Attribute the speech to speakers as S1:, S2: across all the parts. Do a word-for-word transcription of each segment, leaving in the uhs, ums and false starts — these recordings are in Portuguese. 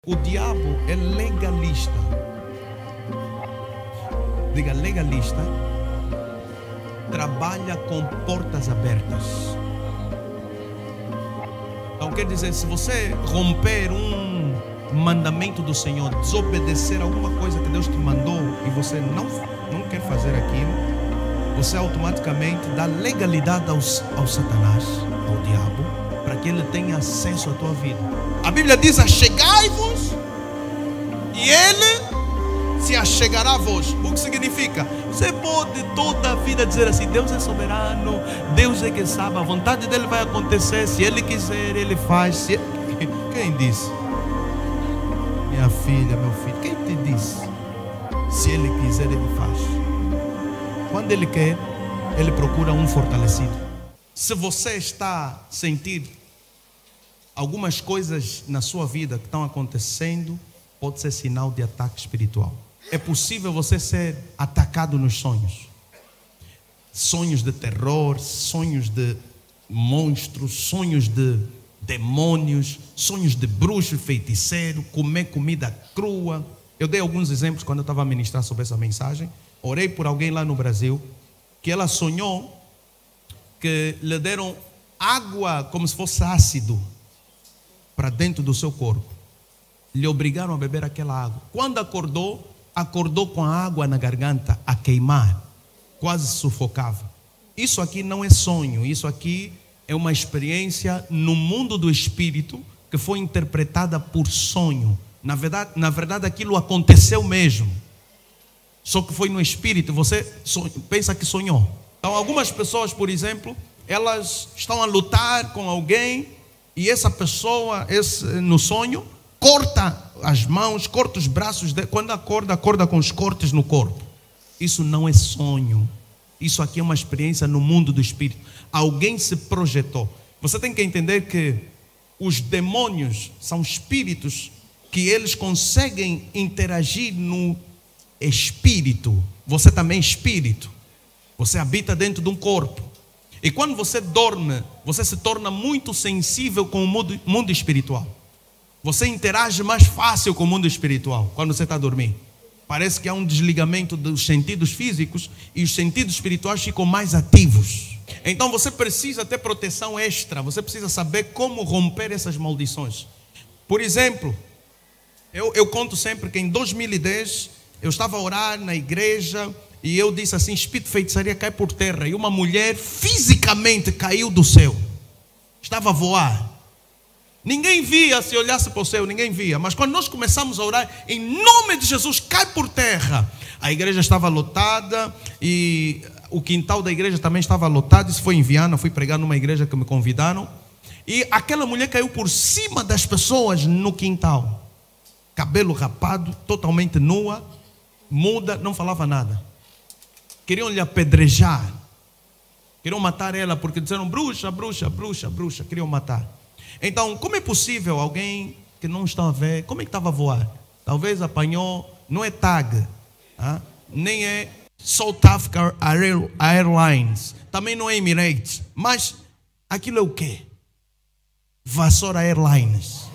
S1: O diabo é legalista. Diga legalista. Trabalha com portas abertas. Então quer dizer, se você romper um mandamento do Senhor, desobedecer alguma coisa que Deus te mandou e você não, não quer fazer aquilo, você automaticamente dá legalidade aos, ao Satanás, ao diabo, para que ele tenha acesso à tua vida. A Bíblia diz: achegai-vos e ele se achegará a vós. O que significa? Você pode toda a vida dizer assim: Deus é soberano, Deus é que sabe, a vontade dele vai acontecer, se ele quiser ele faz. Se... Quem disse? Minha filha, meu filho, quem te disse? Se ele quiser ele faz. Quando ele quer, ele procura um fortalecido. Se você está a sentir algumas coisas na sua vida que estão acontecendo, pode ser sinal de ataque espiritual. É possível você ser atacado nos sonhos. Sonhos de terror, sonhos de monstros, sonhos de demônios, sonhos de bruxo, feiticeiro, comer comida crua. Eu dei alguns exemplos quando eu estava a ministrar sobre essa mensagem. Orei por alguém lá no Brasil que ela sonhou que lhe deram água como se fosse ácido para dentro do seu corpo. Lhe obrigaram a beber aquela água. Quando acordou, acordou com a água na garganta a queimar, quase sufocava. Isso aqui não é sonho, isso aqui é uma experiência no mundo do espírito que foi interpretada por sonho. Na verdade, na verdade aquilo aconteceu mesmo, só que foi no espírito. Você pensa que sonhou. Então algumas pessoas, por exemplo, elas estão a lutar com alguém e essa pessoa, esse, no sonho, corta as mãos, corta os braços. De... Quando acorda, acorda com os cortes no corpo. Isso não é sonho. Isso aqui é uma experiência no mundo do espírito. Alguém se projetou. Você tem que entender que os demônios são espíritos que eles conseguem interagir no espírito. Você também é espírito. Você habita dentro de um corpo. E quando você dorme, você se torna muito sensível com o mundo, mundo espiritual. Você interage mais fácil com o mundo espiritual quando você está dormindo. Parece que há um desligamento dos sentidos físicos e os sentidos espirituais ficam mais ativos. Então você precisa ter proteção extra. Você precisa saber como romper essas maldições. Por exemplo, eu, eu conto sempre que em dois mil e dez eu estava a orar na igreja e eu disse assim: espírito de feitiçaria cai por terra. E uma mulher fisicamente caiu do céu. Estava a voar. Ninguém via, se olhasse para o céu, ninguém via. Mas quando nós começamos a orar, em nome de Jesus, cai por terra. A igreja estava lotada e o quintal da igreja também estava lotado. Isso foi em Viana, fui pregar numa igreja que me convidaram. E aquela mulher caiu por cima das pessoas no quintal. Cabelo rapado, totalmente nua, muda, não falava nada. Queriam lhe apedrejar. Queriam matar ela porque disseram: bruxa, bruxa, bruxa, bruxa. Queriam matar. Então, como é possível alguém que não está a ver, como é que estava a voar? Talvez apanhou, não é TAG, tá? Nem é South Africa Airlines, também não é Emirates, mas aquilo é o quê? Vassoura Airlines.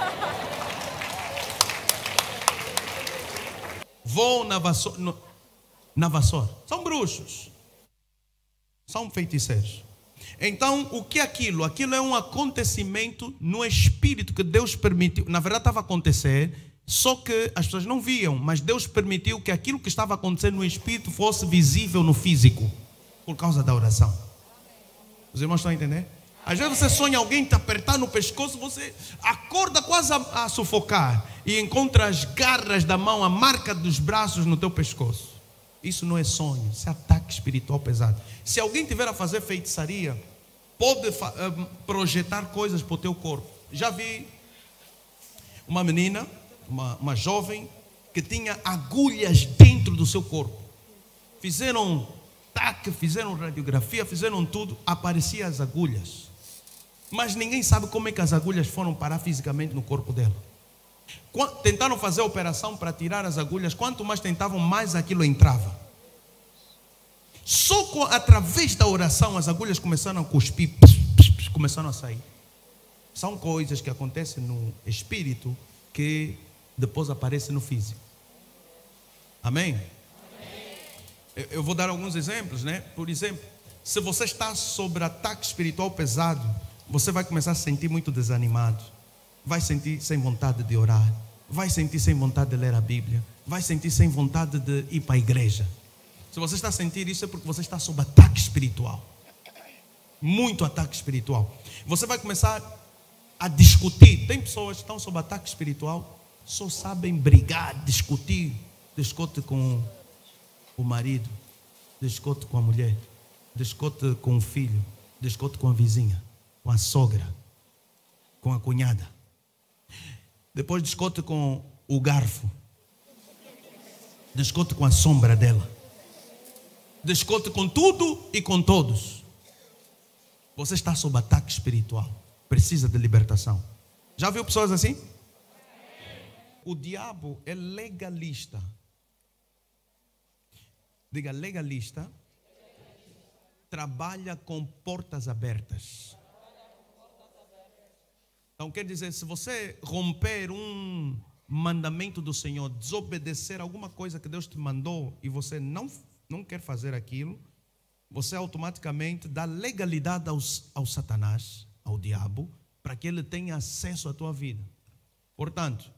S1: Voam na vassoura, no, na vassoura. São bruxos, são feiticeiros. Então, o que é aquilo? Aquilo é um acontecimento no espírito que Deus permitiu. Na verdade estava a acontecer, só que as pessoas não viam, mas Deus permitiu que aquilo que estava acontecendo no espírito fosse visível no físico, por causa da oração. Os irmãos estão a entender? Às vezes você sonha alguém te apertar no pescoço, você acorda quase a, a sufocar e encontra as garras da mão, a marca dos braços no teu pescoço. Isso não é sonho, isso é ataque espiritual pesado. Se alguém tiver a fazer feitiçaria, pode uh, projetar coisas para o teu corpo. Já vi uma menina, uma, uma jovem, que tinha agulhas dentro do seu corpo. Fizeram taque, fizeram radiografia, fizeram tudo, apareciam as agulhas. Mas ninguém sabe como é que as agulhas foram parar fisicamente no corpo dela. Tentaram fazer a operação para tirar as agulhas. Quanto mais tentavam, mais aquilo entrava. Só com, através da oração as agulhas começaram a cuspir, pss, pss, pss, começaram a sair. São coisas que acontecem no espírito que depois aparece no físico. Amém? Amém. Eu vou dar alguns exemplos, né? Por exemplo, se você está sob ataque espiritual pesado, você vai começar a se sentir muito desanimado, vai sentir sem vontade de orar, vai sentir sem vontade de ler a Bíblia, vai sentir sem vontade de ir para a igreja. Se você está a sentir isso, é porque você está sob ataque espiritual. Muito ataque espiritual. Você vai começar a discutir. Tem pessoas que estão sob ataque espiritual, só sabem brigar, discutir. Discute com o marido, discute com a mulher, discute com o filho, discute com a vizinha, com a sogra, com a cunhada. Depois discute com o garfo, discute com a sombra dela, discute com tudo e com todos. Você está sob ataque espiritual, precisa de libertação. Já viu pessoas assim? O diabo é legalista. Diga, legalista. Trabalha com portas abertas. Então quer dizer, se você romper um mandamento do Senhor, desobedecer alguma coisa que Deus te mandou e você não, não quer fazer aquilo, você automaticamente dá legalidade ao, ao Satanás, ao diabo, para que ele tenha acesso à tua vida. Portanto,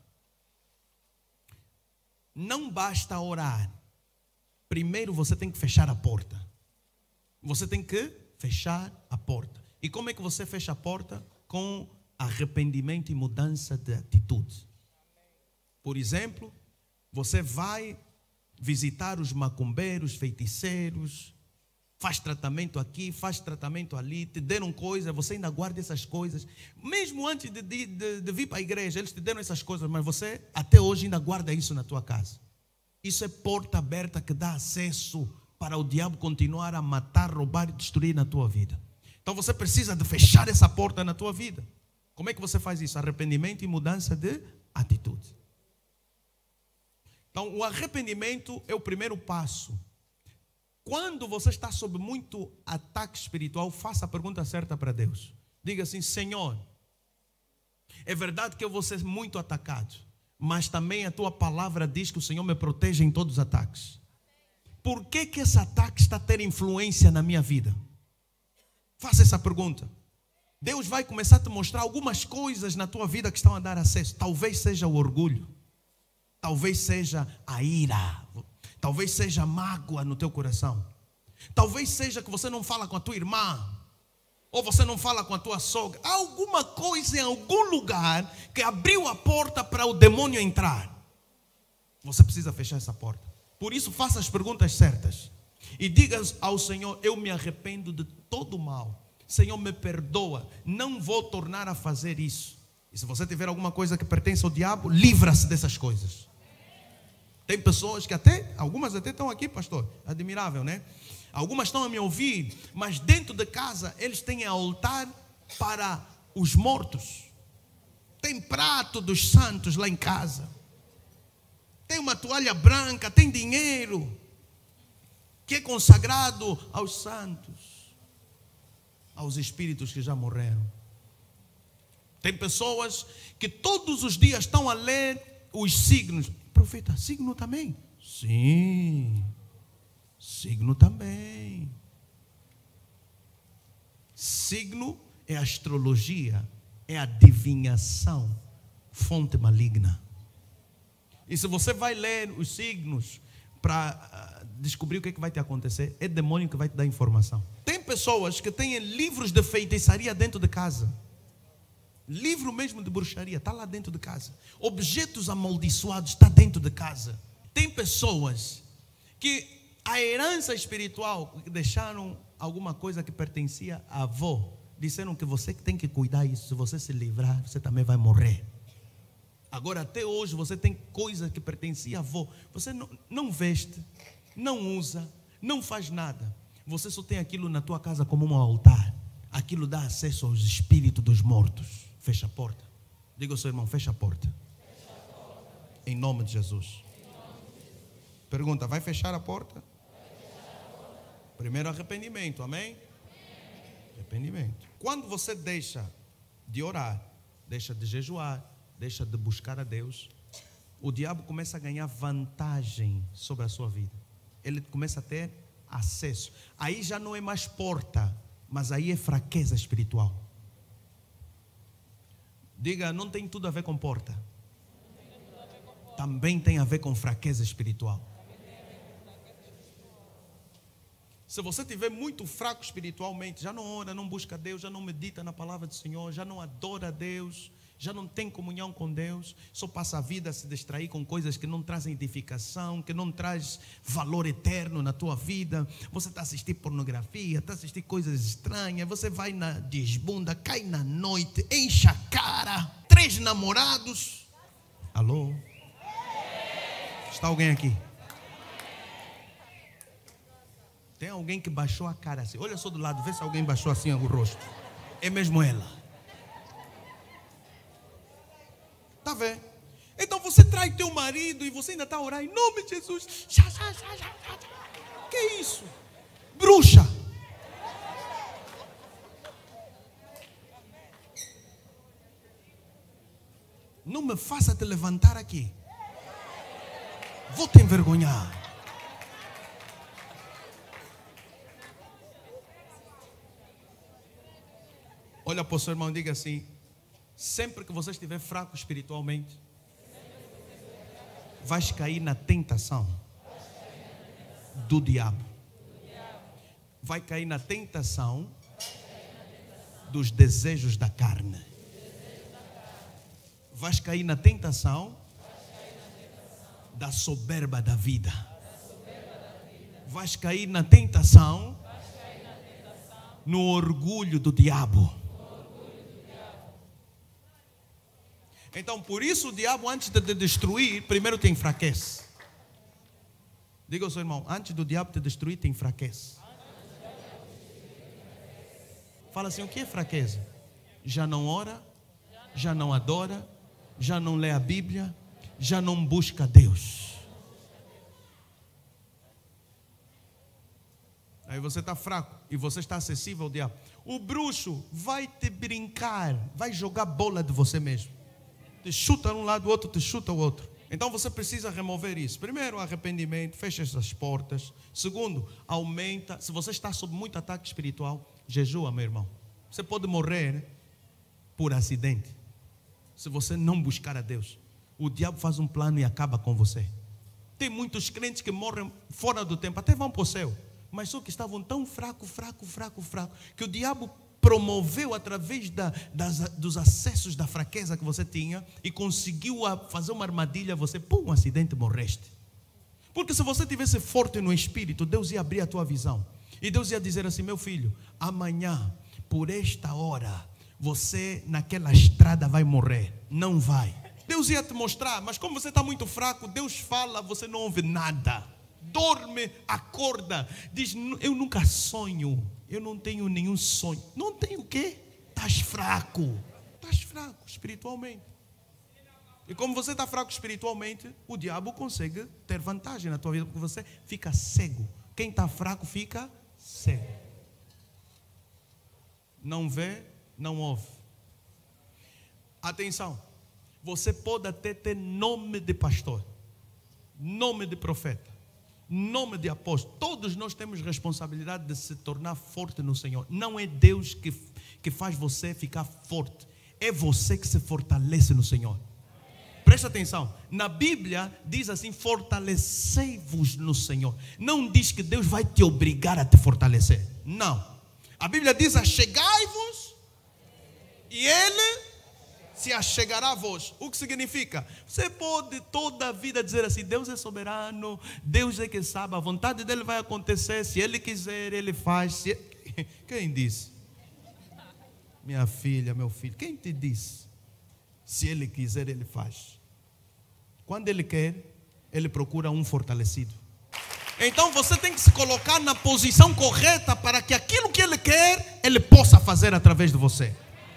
S1: não basta orar. Primeiro você tem que fechar a porta. Você tem que fechar a porta. E como é que você fecha a porta? Com arrependimento e mudança de atitude. Por exemplo, você vai visitar os macumbeiros, feiticeiros, faz tratamento aqui, faz tratamento ali, te deram coisas, você ainda guarda essas coisas. Mesmo antes de, de, de, de vir para a igreja, eles te deram essas coisas, mas você até hoje ainda guarda isso na tua casa. Isso é porta aberta que dá acesso para o diabo continuar a matar, roubar e destruir na tua vida. Então você precisa de fechar essa porta na tua vida. Como é que você faz isso? Arrependimento e mudança de atitude. Então o arrependimento é o primeiro passo. Quando você está sob muito ataque espiritual, faça a pergunta certa para Deus. Diga assim: Senhor, é verdade que eu vou ser muito atacado, mas também a tua palavra diz que o Senhor me protege em todos os ataques. Por que que esse ataque está a ter influência na minha vida? Faça essa pergunta. Deus vai começar a te mostrar algumas coisas na tua vida que estão a dar acesso. Talvez seja o orgulho, talvez seja a ira, talvez seja a mágoa no teu coração, talvez seja que você não fala com a tua irmã, ou você não fala com a tua sogra. Há alguma coisa em algum lugar que abriu a porta para o demônio entrar. Você precisa fechar essa porta. Por isso faça as perguntas certas e diga ao Senhor: eu me arrependo de todo o mal. Senhor, me perdoa, não vou tornar a fazer isso. E se você tiver alguma coisa que pertence ao diabo, livra-se dessas coisas. Tem pessoas que até, algumas até estão aqui, pastor, admirável, né? Algumas estão a me ouvir, mas dentro de casa eles têm altar para os mortos. Tem prato dos santos lá em casa. Tem uma toalha branca, tem dinheiro que é consagrado aos santos, aos espíritos que já morreram. Tem pessoas que todos os dias estão a ler os signos. Profeta, signo também? Sim, signo também. Signo é astrologia, é adivinhação, fonte maligna. E se você vai ler os signos para descobrir o que, é que vai te acontecer, é demônio que vai te dar informação. Tem pessoas que têm livros de feitiçaria dentro de casa. Livro mesmo de bruxaria está lá dentro de casa. Objetos amaldiçoados está dentro de casa. Tem pessoas que a herança espiritual deixaram alguma coisa que pertencia à avó. Disseram que você que tem que cuidar disso. Se você se livrar, você também vai morrer. Agora até hoje você tem coisa que pertencia à avó. Você não, não veste, não usa, não faz nada. Você só tem aquilo na tua casa como um altar. Aquilo dá acesso aos espíritos dos mortos. Fecha a porta. Diga ao seu irmão: fecha a porta. Fecha a porta. Em nome de Jesus. Pergunta: vai fechar a porta? Fechar a porta. Primeiro arrependimento, amém? Amém? Arrependimento. Quando você deixa de orar, deixa de jejuar, deixa de buscar a Deus, o diabo começa a ganhar vantagem sobre a sua vida. Ele começa a ter acesso. Aí já não é mais porta, mas aí é fraqueza espiritual. Diga, não tem tudo a ver com porta. Também tem a ver com fraqueza espiritual. Se você estiver muito fraco espiritualmente, já não ora, não busca Deus, já não medita na palavra do Senhor, já não adora a Deus, já não tem comunhão com Deus, só passa a vida a se distrair com coisas que não trazem edificação, que não traz valor eterno na tua vida. Você está assistindo pornografia, está assistindo coisas estranhas, você vai na desbunda, cai na noite, enche a cara, três namorados. Alô? Está alguém aqui? Tem alguém que baixou a cara assim. Olha só do lado, vê se alguém baixou assim o rosto. É mesmo ela. Está vendo? Então você trai teu marido e você ainda está a orar em nome de Jesus. Já, já, já, já, já. Que isso? Bruxa. Não me faça te levantar aqui. Vou te envergonhar. Olha para o seu irmão e diga assim: sempre que você estiver fraco espiritualmente, vais cair na tentação do diabo. Vai cair na tentação dos desejos da carne. Vais cair na tentação da soberba da vida. Vais cair na tentação no orgulho do diabo. Então, por isso o diabo, antes de te destruir, primeiro te enfraquece. Diga ao seu irmão: antes do diabo te destruir, te enfraquece. Fala assim: o que é fraqueza? Já não ora, já não adora, já não lê a Bíblia, já não busca Deus. Aí você está fraco e você está acessível ao diabo. O bruxo vai te brincar, vai jogar bola de você mesmo. Te chuta um lado, o outro te chuta o outro. Então você precisa remover isso. Primeiro, arrependimento, fecha essas portas. Segundo, aumenta. Se você está sob muito ataque espiritual, jejua, meu irmão. Você pode morrer por acidente se você não buscar a Deus. O diabo faz um plano e acaba com você. Tem muitos crentes que morrem fora do tempo, até vão para o céu, mas só que estavam tão fraco, fraco, fraco, fraco, que o diabo promoveu através da, das, dos acessos da fraqueza que você tinha e conseguiu fazer uma armadilha. Você, por um acidente, morreste. Porque se você tivesse forte no espírito, Deus ia abrir a tua visão e Deus ia dizer assim: meu filho, amanhã, por esta hora, você naquela estrada vai morrer. Não vai. Deus ia te mostrar, mas como você está muito fraco, Deus fala, você não ouve nada. Dorme, acorda, diz: eu nunca sonho, eu não tenho nenhum sonho. Não tem o quê? Estás fraco. Estás fraco espiritualmente. E como você está fraco espiritualmente, o diabo consegue ter vantagem na tua vida, porque você fica cego. Quem está fraco fica cego. Não vê, não ouve. Atenção, você pode até ter nome de pastor, nome de profeta, nome de apóstolo. Todos nós temos responsabilidade de se tornar forte no Senhor. Não é Deus que, que faz você ficar forte, é você que se fortalece no Senhor. Presta atenção, na Bíblia diz assim: fortalecei-vos no Senhor. Não diz que Deus vai te obrigar a te fortalecer. Não. A Bíblia diz: achegai-vos e Ele se achegará a vós. O que significa? Você pode toda a vida dizer assim: Deus é soberano, Deus é que sabe, a vontade dele vai acontecer, se Ele quiser, Ele faz. Se... Quem disse? Minha filha, meu filho, quem te disse? Se Ele quiser, Ele faz. Quando Ele quer, Ele procura um fortalecido. Então você tem que se colocar na posição correta para que aquilo que Ele quer, Ele possa fazer através de você.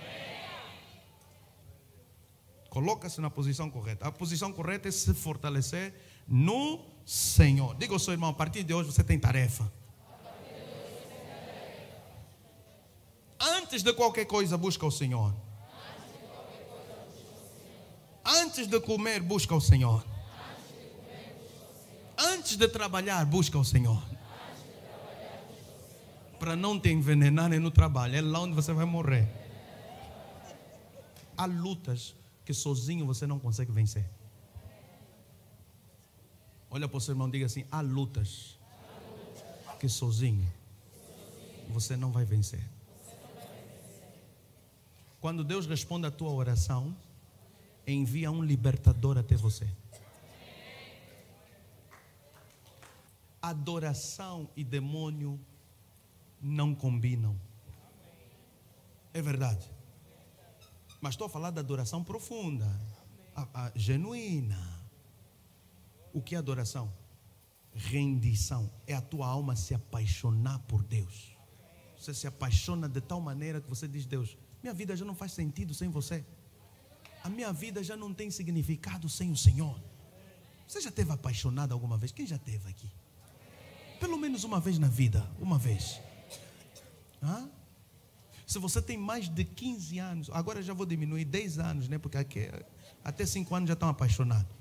S1: Coloca-se na posição correta. A posição correta é se fortalecer no Senhor. Diga ao seu irmão: a partir de hoje você tem tarefa. Antes de qualquer coisa, busca o Senhor. Antes de comer, busca o Senhor. Antes de trabalhar, busca o Senhor. Para não te envenenarem no trabalho. É lá onde você vai morrer. Há lutas que sozinho você não consegue vencer. Olha para o seu irmão e diga assim: há lutas que sozinho você não vai vencer. Quando Deus responde a tua oração, envia um libertador até você. Adoração e demônio não combinam. É verdade. Mas estou a falar da adoração profunda, a, a genuína. O que é adoração? Rendição. É a tua alma se apaixonar por Deus. Você se apaixona de tal maneira que você diz: Deus, minha vida já não faz sentido sem você. A minha vida já não tem significado sem o Senhor. Você já esteve apaixonado alguma vez? Quem já esteve aqui? Pelo menos uma vez na vida. Uma vez. Hã? Se você tem mais de quinze anos, agora eu já vou diminuir dez anos, né? Porque aqui, até cinco anos já estão apaixonados.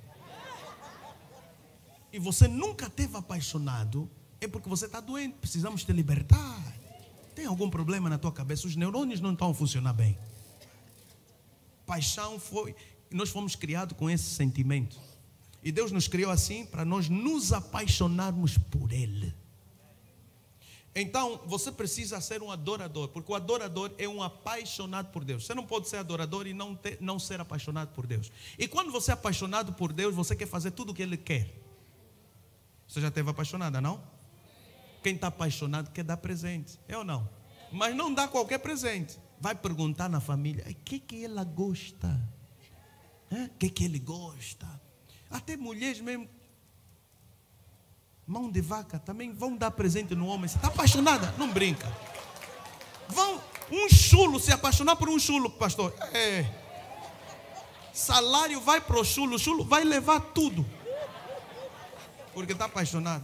S1: E você nunca esteve apaixonado, é porque você está doente. Precisamos te libertar. Tem algum problema na tua cabeça? Os neurônios não estão a funcionar bem. Paixão foi... Nós fomos criados com esse sentimento. E Deus nos criou assim para nós nos apaixonarmos por Ele. Então, você precisa ser um adorador, porque o adorador é um apaixonado por Deus. Você não pode ser adorador e não, ter, não ser apaixonado por Deus. E quando você é apaixonado por Deus, você quer fazer tudo o que Ele quer. Você já esteve apaixonada, não? Quem está apaixonado quer dar presente, é ou não? Mas não dá qualquer presente. Vai perguntar na família: o que que ela gosta? O que que ele gosta? Até mulheres mesmo, mão de vaca, também vão dar presente no homem. Você está apaixonada? Não brinca. Vão, um chulo, se apaixonar por um chulo, pastor. É. Salário vai para o chulo, o chulo vai levar tudo. Porque está apaixonado.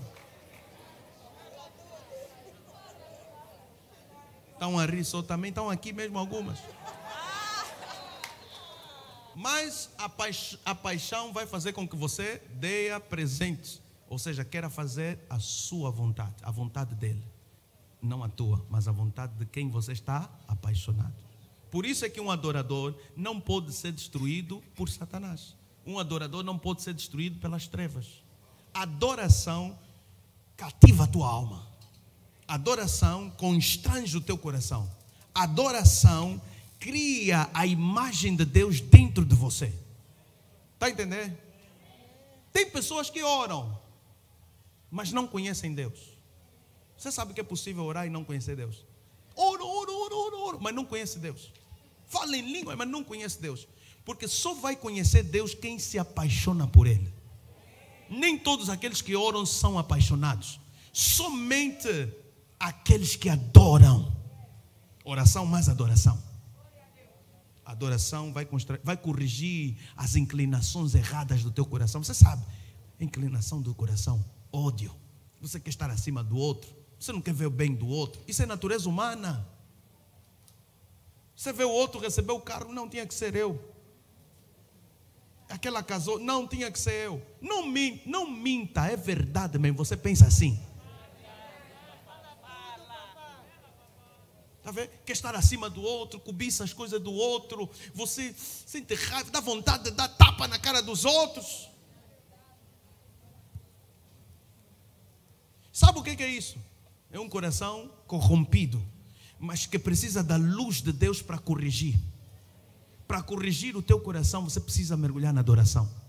S1: Estão a rir só também, estão aqui mesmo algumas. Mas a, paix a paixão vai fazer com que você dê presentes. Ou seja, queira fazer a sua vontade, a vontade dele. Não a tua, mas a vontade de quem você está apaixonado. Por isso é que um adorador não pode ser destruído por Satanás. Um adorador não pode ser destruído pelas trevas. Adoração cativa a tua alma. Adoração constrange o teu coração. Adoração cria a imagem de Deus dentro de você. Está entendendo? Tem pessoas que oram, mas não conhecem Deus. Você sabe que é possível orar e não conhecer Deus? Oro, oro, oro, oro, oro, mas não conhece Deus. Fala em língua, mas não conhece Deus. Porque só vai conhecer Deus quem se apaixona por Ele. Nem todos aqueles que oram são apaixonados. Somente aqueles que adoram. Oração mais adoração. Adoração vai, vai corrigir as inclinações erradas do teu coração. Você sabe, inclinação do coração, ódio. Você quer estar acima do outro. Você não quer ver o bem do outro. Isso é natureza humana. Você vê o outro receber o carro, não tinha que ser eu. Aquela casou, não tinha que ser eu. Não minta, não minta, é verdade mesmo. Você pensa assim. Tá vendo? Quer estar acima do outro, cobiça as coisas do outro. Você sente raiva, dá vontade de dar tapa na cara dos outros. Sabe o que é isso? É um coração corrompido, mas que precisa da luz de Deus para corrigir. Para corrigir o teu coração, você precisa mergulhar na adoração.